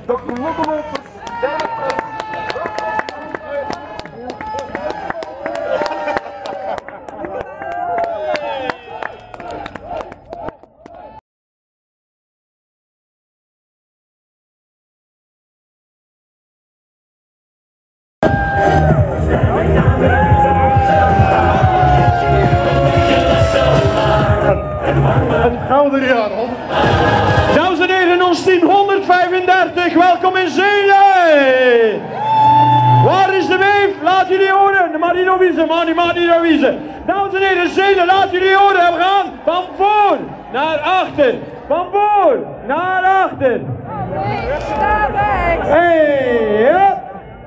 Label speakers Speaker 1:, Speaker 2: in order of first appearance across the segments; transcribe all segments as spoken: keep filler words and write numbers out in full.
Speaker 1: dokter Lottelopers, derde prijs.
Speaker 2: Het gouden jaar. Dames en heren, ons team honderdvijfendertig, welkom in Zelen! Waar is de weef? Laat jullie horen! Maar niet nog wiezen, maar niet, maar niet nog wiezen. Dames en heren, Zelen, laat jullie horen! We gaan van voor naar achter! Van voor naar achter! Hey, ja!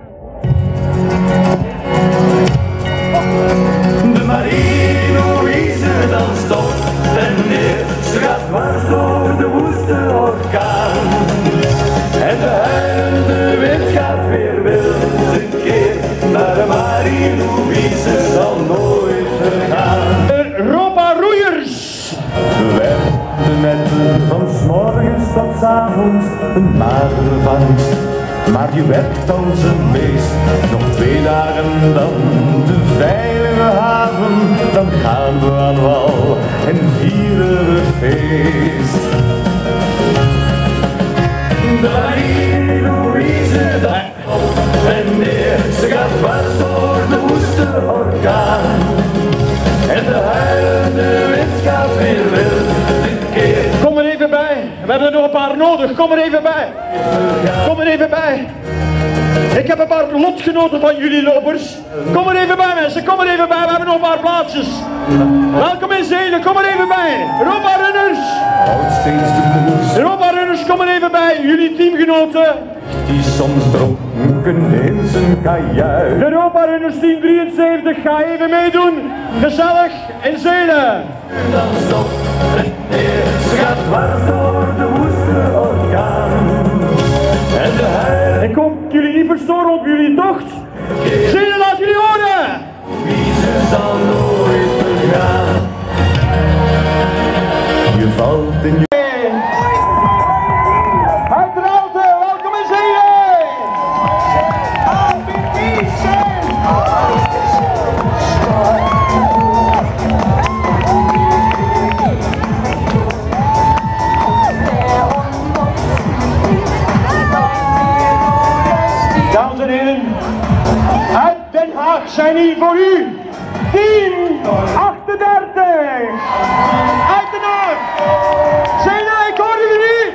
Speaker 3: De Marie-Louise danst op en neer, ze gaat dwars door de woeste orkaan. En de huilende wind gaat weer wild een keer, maar de Marie-Louise zal nooit vergaan.
Speaker 2: Europa Roeiers!
Speaker 3: We werden met van 's morgens tot 's avonds een magere vangst. Maar die werkt als een beest, nog twee dagen dan de veilige haven. Dan gaan we aan wal en vieren we feest. De Marie-Louise dacht op en neer, ze gaat dwars door de woeste orkaan. En de huilende wind gaat weer wild een keer.
Speaker 2: Kom er even bij, we hebben er nog een paar nodig, kom er even bij. Kom er even bij. Ik heb een paar lotgenoten van jullie lopers. Kom er even bij mensen, kom er even bij, we hebben nog een paar plaatsjes. Welkom in Zelen, kom er even bij. Europa Runners.
Speaker 3: Houdt steeds de moes.
Speaker 2: Europa Runners, kom er even bij, jullie teamgenoten.
Speaker 3: Die soms dronken in zijn kajuit.
Speaker 2: Europa Runners team drieënzeventig, ga even meedoen. Gezellig in Zelen.
Speaker 3: Dan stop en neer, ze gaat dwars door de woeste orkaan. En de huil.
Speaker 2: Ik hoop jullie niet verstoren op jullie tocht. Zelen, laat jullie horen.
Speaker 3: Wie ze zal nooit vergaan. Je valt in je.
Speaker 2: Uiteraard, welkom in Zelen. Dames en heren, uit Den Haag zijn hier voor u team achtendertig. Uit Den Haag. Zelen, ik hoor jullie niet.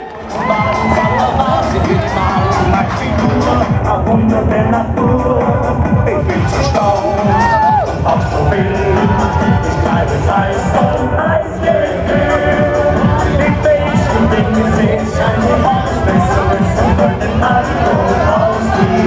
Speaker 3: Ik bin zerstaubt, hab so viel, ich bleibe Eis von Eisgekühlt. Die besten Dinge sehen scheinbar aus, besseres und den Alkohol aus.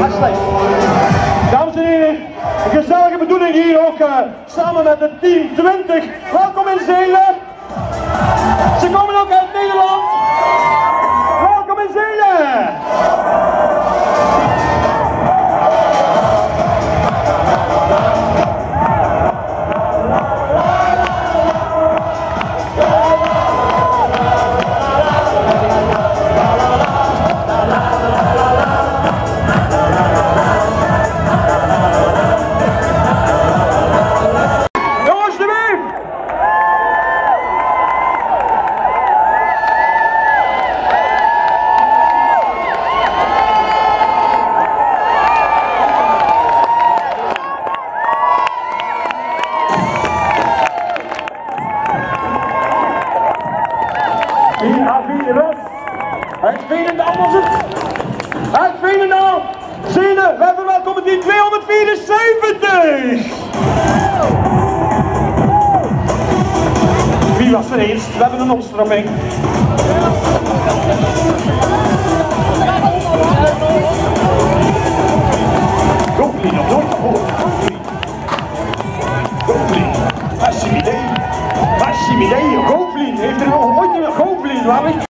Speaker 2: Dames en heren, een gezellige bedoeling hier ook uh, samen met het team twintig. Welkom in Zelen. Ze komen ook uit Nederland. Welkom in Zelen. Uit Veenendaal was het. Uit Veenendaal. Zelen, wij verwelkomen die tweehonderdvierenzeventig. Wie was er eerst? We hebben een opstrapping. Goblin nog nooit gehoord. Goblin. Assimilé. Assimilé. Goblin. Heeft er nog ooit een Goblin? Waar ik